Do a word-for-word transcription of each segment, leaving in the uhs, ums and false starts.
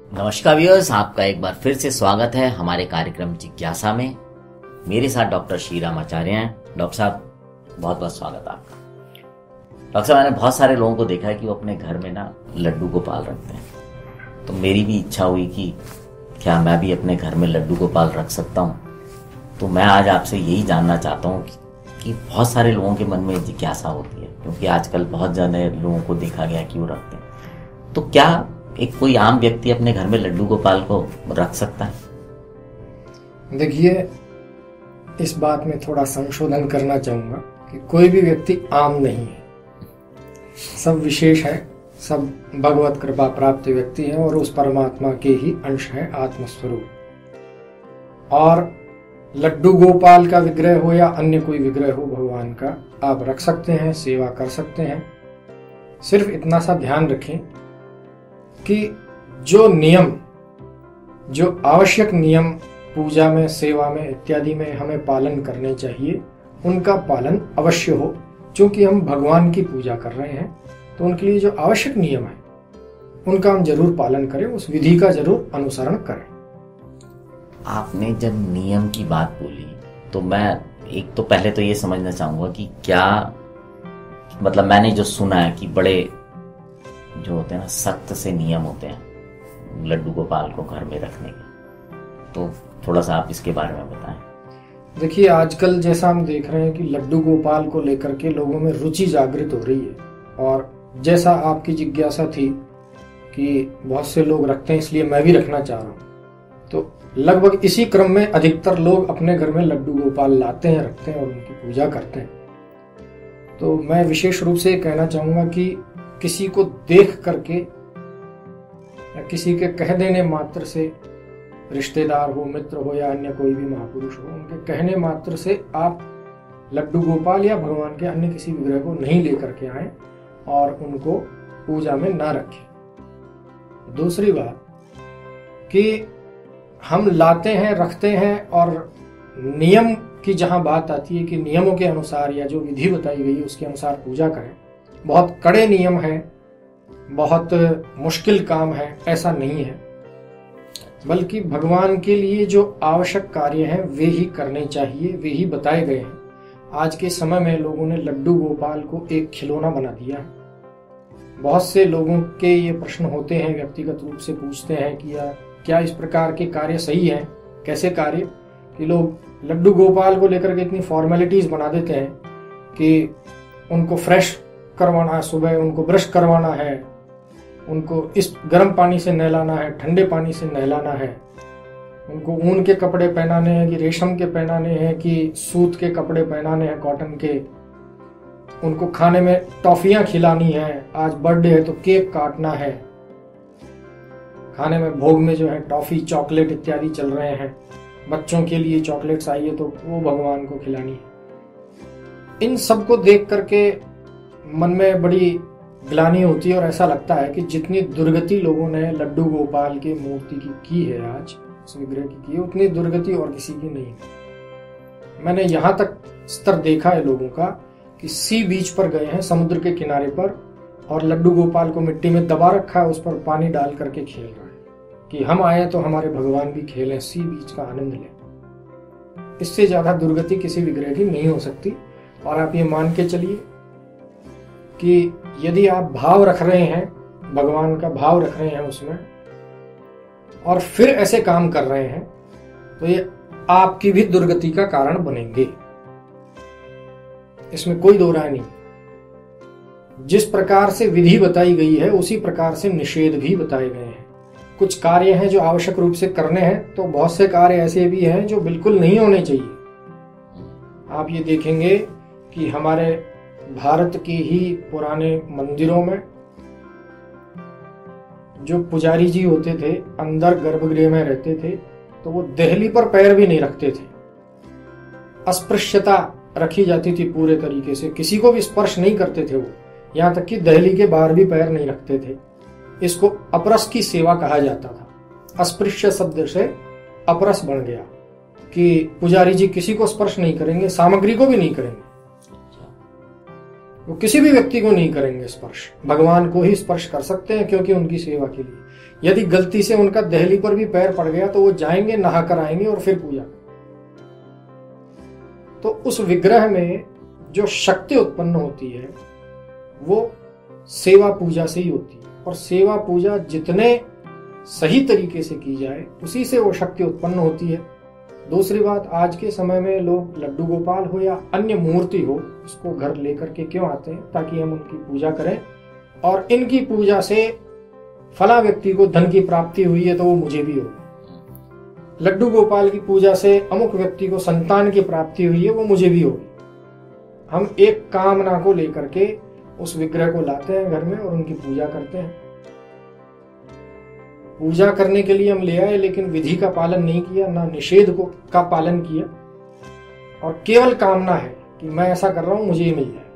नमस्कार व्यूअर्स, आपका एक बार फिर से स्वागत है हमारे कार्यक्रम जिज्ञासा में। मेरे साथ डॉक्टर श्रीराम आचार्य हैं। डॉक्टर साहब, बहुत बहुत स्वागत आपका। डॉक्टर साहब, मैंने बहुत सारे लोगों को देखा है कि वो अपने घर में ना लड्डू गोपाल रखते हैं, तो मेरी भी इच्छा हुई कि क्या मैं भी अपने घर में लड्डू गोपाल रख सकता हूँ। तो मैं आज आपसे यही जानना चाहता हूँ कि बहुत सारे लोगों के मन में जिज्ञासा होती है, क्योंकि आजकल बहुत ज़्यादा लोगों को देखा गया कि वो रखते हैं। तो क्या एक कोई आम व्यक्ति अपने घर में लड्डू गोपाल को रख सकता है? देखिए, इस बात में थोड़ा संशोधन करना चाहूंगा कि कोई भी व्यक्ति आम नहीं है, सब विशेष है, सब भगवत कृपा प्राप्त व्यक्ति हैं और उस परमात्मा के ही अंश है, आत्मस्वरूप। और लड्डू गोपाल का विग्रह हो या अन्य कोई विग्रह हो भगवान का, आप रख सकते हैं, सेवा कर सकते हैं। सिर्फ इतना सा ध्यान रखें कि जो नियम, जो आवश्यक नियम पूजा में, सेवा में इत्यादि में हमें पालन करने चाहिए, उनका पालन अवश्य हो। क्योंकि हम भगवान की पूजा कर रहे हैं, तो उनके लिए जो आवश्यक नियम है उनका हम जरूर पालन करें, उस विधि का जरूर अनुसरण करें। आपने जब नियम की बात बोली तो मैं एक तो पहले तो ये समझना चाहूंगा कि क्या मतलब, मैंने जो सुना है कि बड़े जो होते हैं ना सख्त से नियम होते हैं लड्डू गोपाल को घर में रखने के, तो थोड़ा सा आप इसके बारे में बताएं। देखिए, आजकल जैसा हम देख रहे हैं कि लड्डू गोपाल को लेकर के लोगों में रुचि जागृत हो रही है, और जैसा आपकी जिज्ञासा थी कि बहुत से लोग रखते हैं इसलिए मैं भी रखना चाह रहा हूँ, तो लगभग इसी क्रम में अधिकतर लोग अपने घर में लड्डू गोपाल लाते हैं, रखते हैं और उनकी पूजा करते हैं। तो मैं विशेष रूप से कहना चाहूंगा कि किसी को देख करके या किसी के कह देने मात्र से, रिश्तेदार हो, मित्र हो या अन्य कोई भी महापुरुष हो, उनके कहने मात्र से आप लड्डू गोपाल या भगवान के अन्य किसी विग्रह को नहीं लेकर के आए और उनको पूजा में ना रखें। दूसरी बात कि हम लाते हैं, रखते हैं, और नियम की जहां बात आती है कि नियमों के अनुसार या जो विधि बताई गई है उसके अनुसार पूजा करें, बहुत कड़े नियम है, बहुत मुश्किल काम है, ऐसा नहीं है। बल्कि भगवान के लिए जो आवश्यक कार्य हैं वे ही करने चाहिए, वे ही बताए गए हैं। आज के समय में लोगों ने लड्डू गोपाल को एक खिलौना बना दिया है। बहुत से लोगों के ये प्रश्न होते हैं, व्यक्तिगत रूप से पूछते हैं कि या क्या इस प्रकार के कार्य सही हैं? कैसे कार्य कि लोग लड्डू गोपाल को लेकर के इतनी फॉर्मेलिटीज बना देते हैं कि उनको फ्रेश करवाना है, सुबह उनको ब्रश करवाना है, उनको इस गर्म पानी से नहलाना है, ठंडे पानी से नहलाना है, उनको ऊन के कपड़े पहनाने हैं कि रेशम के पहनाने हैं कि सूत के कपड़े पहनाने हैं, कॉटन के, उनको खाने में टॉफियां खिलानी है, आज बर्थडे है तो केक काटना है, खाने में भोग में जो है टॉफी, चॉकलेट इत्यादि चल रहे हैं, बच्चों के लिए चॉकलेट्स आई है तो वो भगवान को खिलानी है। इन सबको देख करके मन में बड़ी ग्लानि होती है और ऐसा लगता है कि जितनी दुर्गति लोगों ने लड्डू गोपाल की मूर्ति की की है, आज उस विग्रह की की है, उतनी दुर्गति और किसी की नहीं है। मैंने यहाँ तक स्तर देखा है लोगों का कि सी बीच पर गए हैं, समुद्र के किनारे पर, और लड्डू गोपाल को मिट्टी में दबा रखा है, उस पर पानी डाल करके खेल रहा है कि हम आए तो हमारे भगवान भी खेलें, सी बीच का आनंद लें। इससे ज्यादा दुर्गति किसी विग्रह की नहीं हो सकती। और आप ये मान के चलिए कि यदि आप भाव रख रहे हैं, भगवान का भाव रख रहे हैं उसमें, और फिर ऐसे काम कर रहे हैं, तो ये आपकी भी दुर्गति का कारण बनेंगे, इसमें कोई दो राय नहीं। जिस प्रकार से विधि बताई गई है उसी प्रकार से निषेध भी बताए गए हैं। कुछ कार्य हैं जो आवश्यक रूप से करने हैं, तो बहुत से कार्य ऐसे भी हैं जो बिल्कुल नहीं होने चाहिए। आप ये देखेंगे कि हमारे भारत के ही पुराने मंदिरों में जो पुजारी जी होते थे, अंदर गर्भगृह में रहते थे, तो वो देहली पर पैर भी नहीं रखते थे। अस्पृश्यता रखी जाती थी पूरे तरीके से, किसी को भी स्पर्श नहीं करते थे वो, यहाँ तक कि देहली के बाहर भी पैर नहीं रखते थे। इसको अपरस की सेवा कहा जाता था। अस्पृश्य शब्द से अपरस बन गया कि पुजारी जी किसी को स्पर्श नहीं करेंगे, सामग्री को भी नहीं करेंगे। वो किसी भी व्यक्ति को नहीं करेंगे स्पर्श, भगवान को ही स्पर्श कर सकते हैं, क्योंकि उनकी सेवा के लिए। यदि गलती से उनका दहली पर भी पैर पड़ गया तो वो जाएंगे, नहाकर आएंगे और फिर पूजा करेंगे। तो उस विग्रह में जो शक्ति उत्पन्न होती है वो सेवा पूजा से ही होती है, और सेवा पूजा जितने सही तरीके से की जाए उसी से वो शक्ति उत्पन्न होती है। दूसरी बात, आज के समय में लोग लड्डू गोपाल हो या अन्य मूर्ति हो, उसको घर लेकर के क्यों आते हैं? ताकि हम उनकी पूजा करें, और इनकी पूजा से फला व्यक्ति को धन की प्राप्ति हुई है तो वो मुझे भी होगी। लड्डू गोपाल की पूजा से अमुक व्यक्ति को संतान की प्राप्ति हुई है, वो मुझे भी होगी। हम एक कामना को लेकर के उस विग्रह को लाते हैं घर में और उनकी पूजा करते हैं। पूजा करने के लिए हम ले आए, लेकिन विधि का पालन नहीं किया, ना निषेध को का पालन किया, और केवल कामना है कि मैं ऐसा कर रहा हूं, मुझे ही मिल जाए,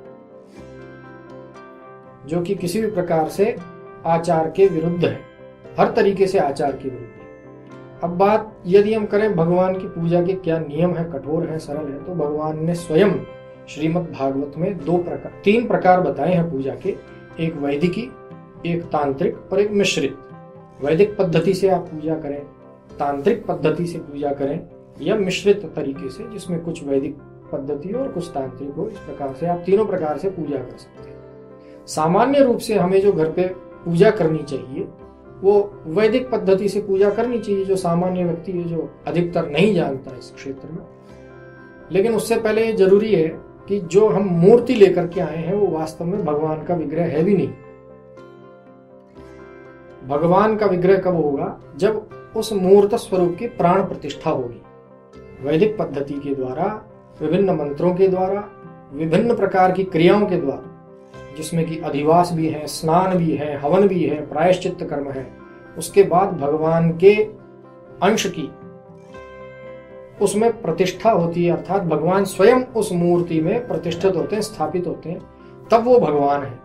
जो कि किसी भी प्रकार से आचार के विरुद्ध है, हर तरीके से आचार के विरुद्ध है। अब बात यदि हम करें भगवान की पूजा के क्या नियम है, कठोर है, सरल है, तो भगवान ने स्वयं श्रीमद् भागवत में दो प्रकार तीन प्रकार बताए हैं पूजा के, एक वैदिकी, एक तांत्रिक और एक मिश्रित। वैदिक पद्धति से आप पूजा करें, तांत्रिक पद्धति से पूजा करें, या मिश्रित तरीके से जिसमें कुछ वैदिक पद्धति और कुछ तांत्रिक हो, इस प्रकार से आप तीनों प्रकार से पूजा कर सकते हैं। सामान्य रूप से हमें जो घर पे पूजा करनी चाहिए वो वैदिक पद्धति से पूजा करनी चाहिए, जो सामान्य व्यक्ति है, जो अधिकतर नहीं जानता इस क्षेत्र में। लेकिन उससे पहले ये जरूरी है कि जो हम मूर्ति लेकर के आए हैं वो वास्तव में भगवान का विग्रह है भी नहीं। भगवान का विग्रह कब होगा? जब उस मूर्त स्वरूप की प्राण प्रतिष्ठा होगी। वैदिक पद्धति के द्वारा, विभिन्न मंत्रों के द्वारा, विभिन्न प्रकार की क्रियाओं के द्वारा, जिसमें कि अधिवास भी है, स्नान भी है, हवन भी है, प्रायश्चित्त कर्म है, उसके बाद भगवान के अंश की उसमें प्रतिष्ठा होती है, अर्थात भगवान स्वयं उस मूर्ति में प्रतिष्ठित होते हैं, स्थापित होते हैं, तब वो भगवान है।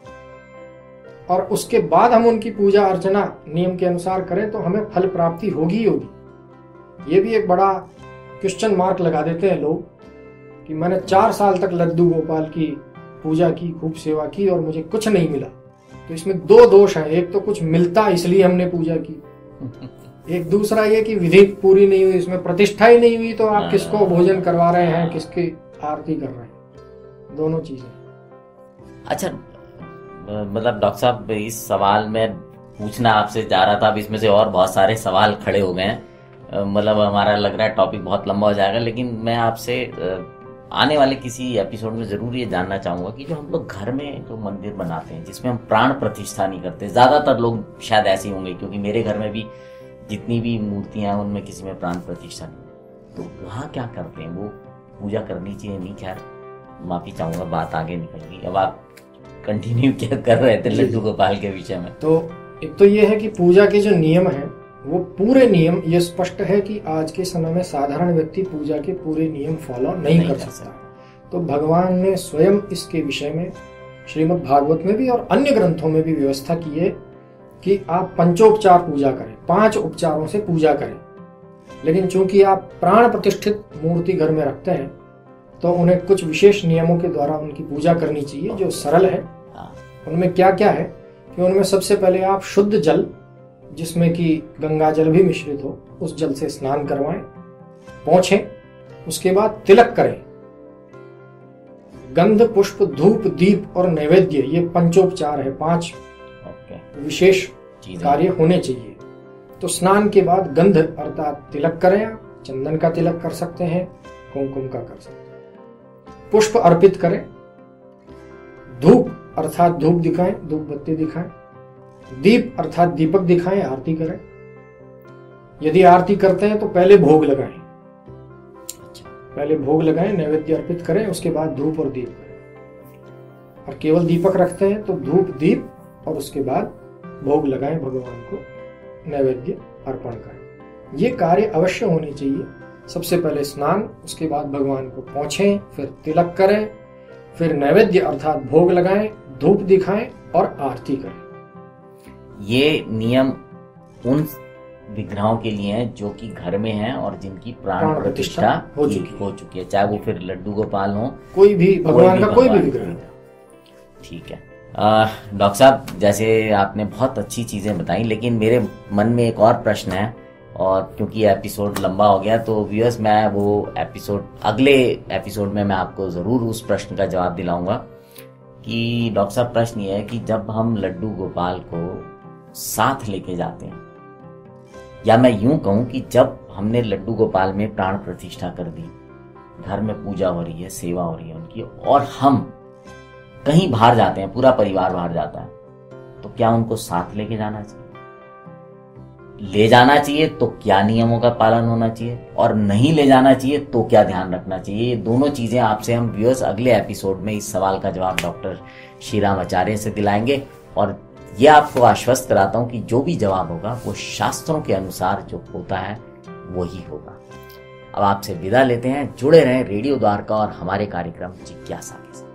और उसके बाद हम उनकी पूजा अर्चना नियम के अनुसार करें तो हमें फल प्राप्ति होगी होगी। ये भी एक बड़ा क्वेश्चन मार्क लगा देते हैं लोग कि मैंने चार साल तक लड्डू गोपाल की पूजा की, खूब सेवा की और मुझे कुछ नहीं मिला। तो इसमें दो दोष हैं, एक तो कुछ मिलता इसलिए हमने पूजा की, एक दूसरा ये कि विधि पूरी नहीं हुई, इसमें प्रतिष्ठा ही नहीं हुई, तो आप किसको भोजन करवा रहे हैं, किसकी आरती कर रहे हैं, दोनों चीजें। अच्छा, मतलब डॉक्टर साहब इस सवाल में पूछना आपसे जा रहा था, अब इसमें से और बहुत सारे सवाल खड़े हो गए हैं, मतलब हमारा लग रहा है टॉपिक बहुत लंबा हो जाएगा, लेकिन मैं आपसे आने वाले किसी एपिसोड में जरूर ये जानना चाहूंगा कि जो हम लोग घर में जो मंदिर बनाते हैं जिसमें हम प्राण प्रतिष्ठा नहीं करते, ज्यादातर लोग शायद ऐसे होंगे, क्योंकि मेरे घर में भी जितनी भी मूर्तियां हैं उनमें किसी में प्राण प्रतिष्ठा नहीं, तो वहाँ क्या करते हैं? वो पूजा करनी चाहिए नहीं? खैर माफी चाहूंगा, बात आगे निकल गई। अब आप कंटिन्यू क्या कर रहे थे लड्डू गोपाल के विषय में? तो एक तो ये है कि पूजा के जो नियम है वो पूरे नियम, ये स्पष्ट है कि आज के समय में साधारण व्यक्ति पूजा के पूरे नियम फॉलो नहीं, नहीं कर सकता। तो भगवान ने स्वयं इसके विषय में श्रीमद् भागवत में भी और अन्य ग्रंथों में भी व्यवस्था की है कि आप पंचोपचार पूजा करें, पांच उपचारों से पूजा करें। लेकिन चूंकि आप प्राण प्रतिष्ठित मूर्ति घर में रखते हैं तो उन्हें कुछ विशेष नियमों के द्वारा उनकी पूजा करनी चाहिए जो सरल है। उनमें क्या क्या है कि उनमें सबसे पहले आप शुद्ध जल, जिसमें कि गंगा जल भी मिश्रित हो, उस जल से स्नान करवाएं, पोंछें। उसके बाद तिलक करें। गंध, पुष्प, धूप, दीप और नैवेद्य, ये पंचोपचार है, पांच विशेष कार्य होने चाहिए। तो स्नान के बाद गंध अर्थात तिलक करें, आप चंदन का तिलक कर सकते हैं, कुमकुम का कर सकते हैं। पुष्प अर्पित करें, धूप अर्थात धूप दिखाएं, धूप बत्ती दिखाएं, दीप अर्थात दीपक दिखाएं, आरती करें। यदि आरती करते हैं तो पहले भोग लगाएं, पहले भोग लगाएं, नैवेद्य अर्पित करें, उसके बाद धूप और दीप करें। और केवल दीपक रखते हैं तो धूप, दीप और उसके बाद भोग लगाएं, भगवान को नैवेद्य अर्पण करें। ये कार्य अवश्य होने चाहिए। सबसे पहले स्नान, उसके बाद भगवान को पोंछें, फिर तिलक करें, फिर नैवेद्य अर्थात भोग लगाएं, धूप दिखाएं और आरती करें। ये नियम उन विग्रहों के लिए हैं जो कि घर में हैं और जिनकी प्राण प्रतिष्ठा हो चुकी हो चुकी है, चाहे वो फिर लड्डू गोपाल हो, कोई भी भगवान का कोई भी विग्रह। ठीक है। डॉक्टर साहब, जैसे आपने बहुत अच्छी चीज़ें बताई, लेकिन मेरे मन में एक और प्रश्न है, और क्योंकि ये एपिसोड लंबा हो गया तो व्यूअर्स मैं वो एपिसोड अगले एपिसोड में मैं आपको ज़रूर उस प्रश्न का जवाब दिलाऊंगा कि डॉक्टर साहब प्रश्न ये है कि जब हम लड्डू गोपाल को साथ लेके जाते हैं, या मैं यूं कहूं कि जब हमने लड्डू गोपाल में प्राण प्रतिष्ठा कर दी, घर में पूजा हो रही है, सेवा हो रही है उनकी, और हम कहीं बाहर जाते हैं, पूरा परिवार बाहर जाता है, तो क्या उनको साथ लेके जाना चाहिए? ले जाना चाहिए तो क्या नियमों का पालन होना चाहिए, और नहीं ले जाना चाहिए तो क्या ध्यान रखना चाहिए? ये दोनों चीजें आपसे हम व्यूअर्स अगले एपिसोड में इस सवाल का जवाब डॉक्टर श्रीराम आचार्य से दिलाएंगे, और ये आपको आश्वस्त कराता हूं कि जो भी जवाब होगा वो शास्त्रों के अनुसार जो होता है वही होगा। अब आपसे विदा लेते हैं। जुड़े रहें रेडियो द्वारका और हमारे कार्यक्रम जिज्ञासा के साथ।